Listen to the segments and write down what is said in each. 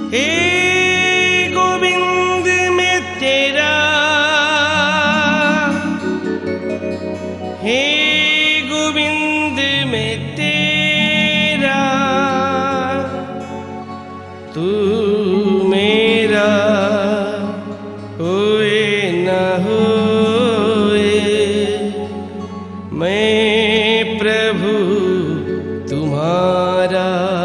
हे गोविंद में तेरा, हे गोविंद में तेरा, तू मेरा होए न होए, मैं प्रभु तुम्हारा।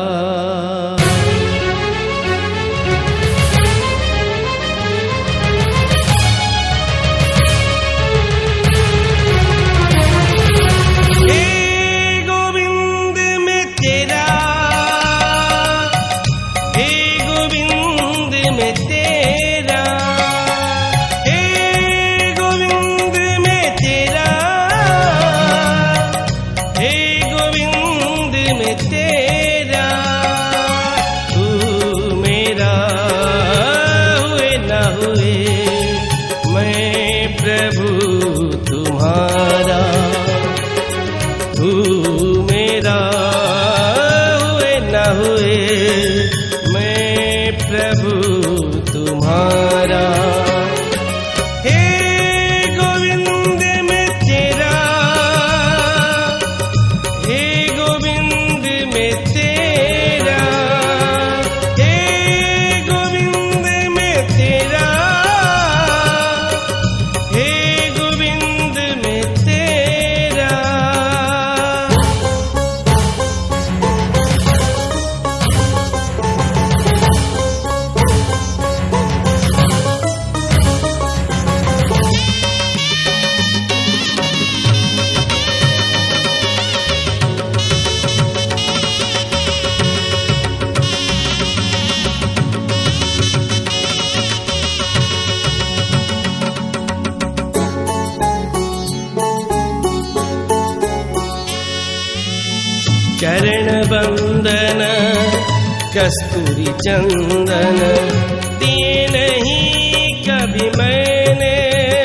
चरण बंदन कस्तूरी चंदन दिए नहीं कभी मैंने,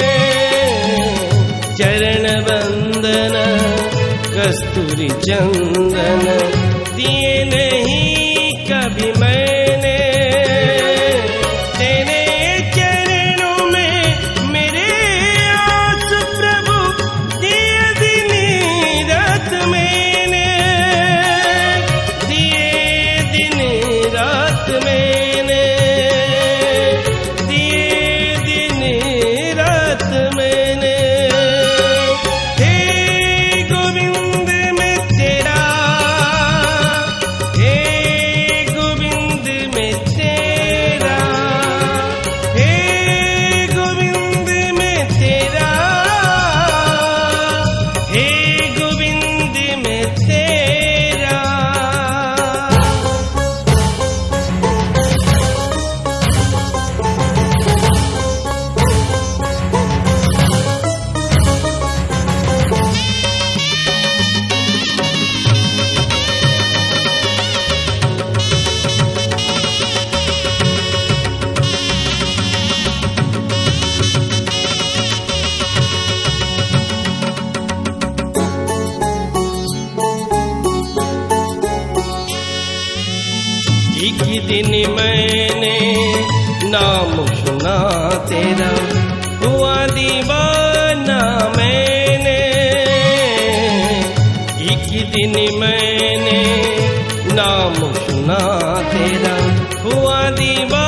चरण बंदन कस्तूरी चंदन दिए नहीं कभी मैंने, तेरे चरणों में मेरे आंसू प्रभु दिए दिन रात मैंने, दिए दिन रात मैंने, दिए दिन रात मैंने। हे गोविंद में तेरा, हे गोविंद में तेरा, हे गोविंद में तेरा, हे गोविंद में तेरा। एक दिन मैंने नाम सुना तेरा, हुआ दीवाना मैंने, एक दिन मैंने नाम सुना तेरा, हुआ दीवाना